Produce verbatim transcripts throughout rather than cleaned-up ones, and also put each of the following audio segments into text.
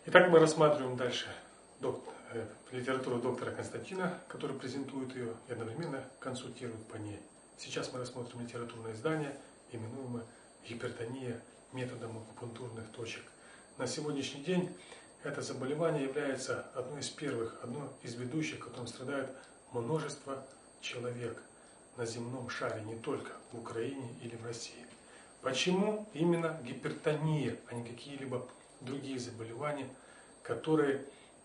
Итак, мы рассматриваем дальше доктор, э, литературу доктора Константина, который презентует ее и одновременно консультирует по ней. Сейчас мы рассмотрим литературное издание, именуемое «Гипертония методом акупунктурных точек». На сегодняшний день это заболевание является одной из первых, одной из ведущих, которым страдает множество человек на земном шаре, не только в Украине или в России. Почему именно гипертония, а не какие-либо другие заболевания, которые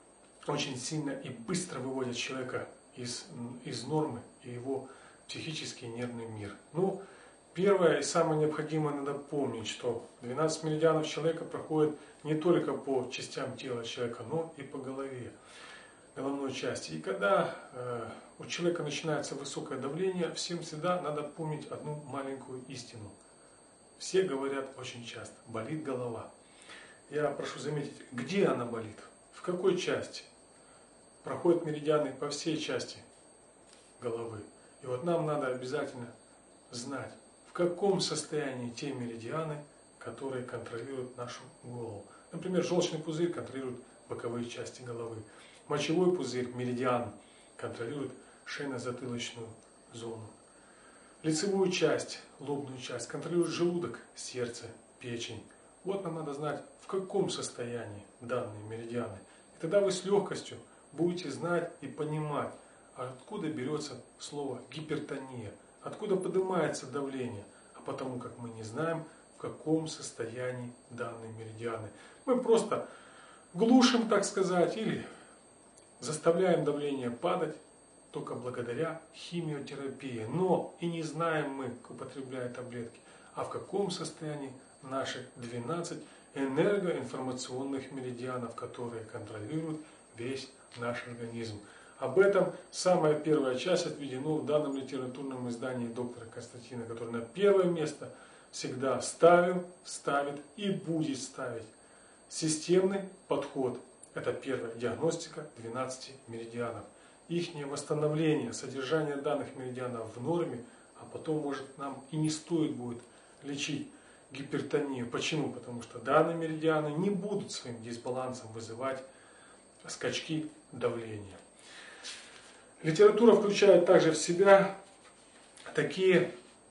очень сильно и быстро выводят человека из, из нормы и его психический нервный мир? Ну, первое и самое необходимое надо помнить, что двенадцать меридианов человека проходят не только по частям тела человека, но и по голове, головной части. И когда э, у человека начинается высокое давление, всем всегда надо помнить одну маленькую истину. Все говорят очень часто: болит голова. Я прошу заметить, где она болит, в какой части. Проходят меридианы по всей части головы. И вот нам надо обязательно знать, в каком состоянии те меридианы, которые контролируют нашу голову. Например, желчный пузырь контролирует боковые части головы. Мочевой пузырь, меридиан, контролирует шейно-затылочную зону. Лицевую часть, лобную часть контролирует желудок, сердце, печень. Вот нам надо знать, в каком состоянии данные меридианы. И тогда вы с легкостью будете знать и понимать, откуда берется слово гипертония, откуда поднимается давление. А потому как мы не знаем, в каком состоянии данные меридианы. Мы просто глушим, так сказать, или заставляем давление падать только благодаря химиотерапии. Но и не знаем мы, употребляя таблетки, а в каком состоянии наши двенадцать энергоинформационных меридианов, которые контролируют весь наш организм. Об этом самая первая часть отведена в данном литературном издании доктора Константина, который на первое место всегда ставил, ставит и будет ставить системный подход. Это первая диагностика двенадцати меридианов. Их восстановление, содержание данных меридианов в норме, а потом, может, нам и не стоит будет лечить гипертонию. Почему? Потому что данные меридианы не будут своим дисбалансом вызывать скачки давления. Литература включает также в себя такие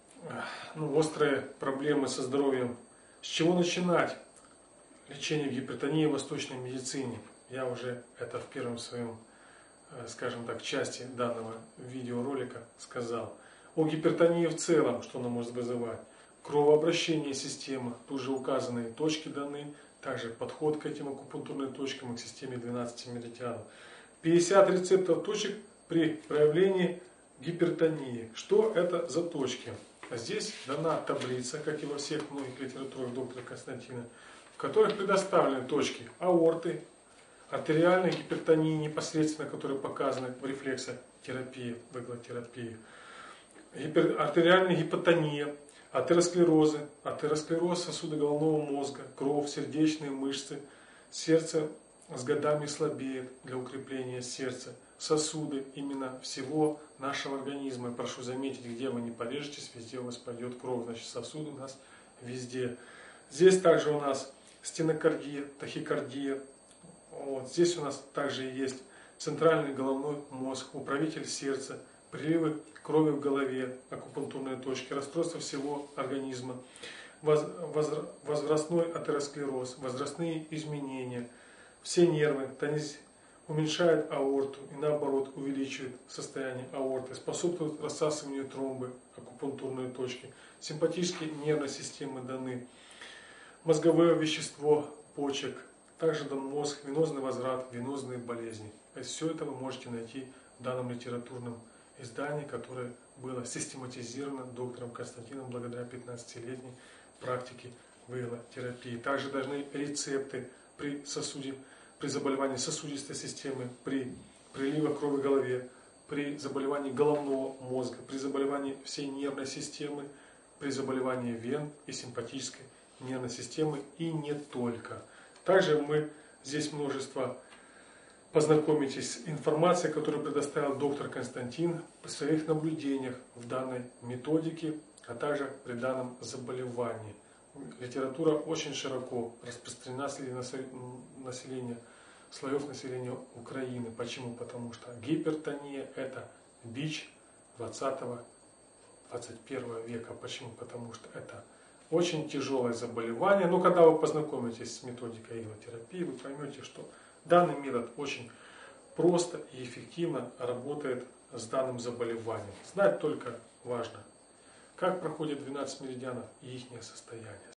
ну, острые проблемы со здоровьем. С чего начинать лечение гипертонии в восточной медицине? Я уже это в первом своем, скажем так, части данного видеоролика сказал. О гипертонии в целом, что она может вызывать. Кровообращение системы, тут же указанные точки даны, также подход к этим акупунктурным точкам и к системе двенадцати меридианов. пятьдесят рецептов точек при проявлении гипертонии. Что это за точки? Здесь дана таблица, как и во всех многих литературах доктора Константина, в которых предоставлены точки аорты, артериальной гипертонии непосредственно, которые показаны в рефлексотерапии, в иглотерапии, гипер... артериальная гипотония, атеросклерозы, атеросклероз сосуда головного мозга, кровь, сердечные мышцы, сердце с годами слабеет для укрепления сердца, сосуды именно всего нашего организма. Я прошу заметить, где вы не порежетесь, везде у вас пойдет кровь, значит сосуды у нас везде. Здесь также у нас стенокардия, тахикардия. Вот. Здесь у нас также есть центральный головной мозг, управитель сердца, приливы крови в голове, акупунктурные точки, расстройство всего организма, возрастной атеросклероз, возрастные изменения, все нервы, тонис уменьшает аорту и наоборот увеличивает состояние аорты, способствует рассасыванию тромбы, акупунктурные точки, симпатические нервные системы даны, мозговое вещество почек, также дан мозг, венозный возврат, венозные болезни. То есть все это вы можете найти в данном литературном издании, которое было систематизировано доктором Константином благодаря пятнадцатилетней практике в иглотерапии. Также должны рецепты при, сосуде, при заболевании сосудистой системы, при приливах крови в голове, при заболевании головного мозга, при заболевании всей нервной системы, при заболевании вен и симпатической нервной системы и не только. Также мы здесь множество познакомитесь с информацией, которую предоставил доктор Константин по своих наблюдениях в данной методике, а также при данном заболевании. литература очень широко распространена среди населения, слоев населения Украины. Почему? Потому что гипертония – это бич двадцатого — двадцать первого века. Почему? Потому что это очень тяжелое заболевание. Но когда вы познакомитесь с методикой иглотерапии, вы поймете, что данный метод очень просто и эффективно работает с данным заболеванием. Знать только важно, как проходят двенадцать меридианов и их состояние.